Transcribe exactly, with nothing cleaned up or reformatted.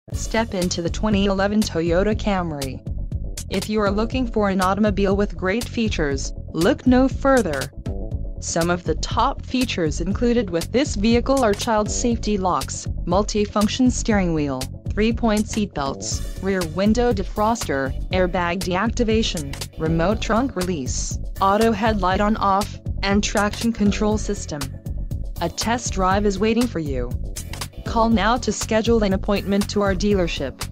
Step into the twenty eleven Toyota Camry. If you are looking for an automobile with great features, look no further. Some of the top features included with this vehicle are child safety locks, multi-function steering wheel, three-point seat belts, rear window defroster, airbag deactivation, remote trunk release, auto headlight on-off, and traction control system. A test drive is waiting for you. Call now to schedule an appointment to our dealership.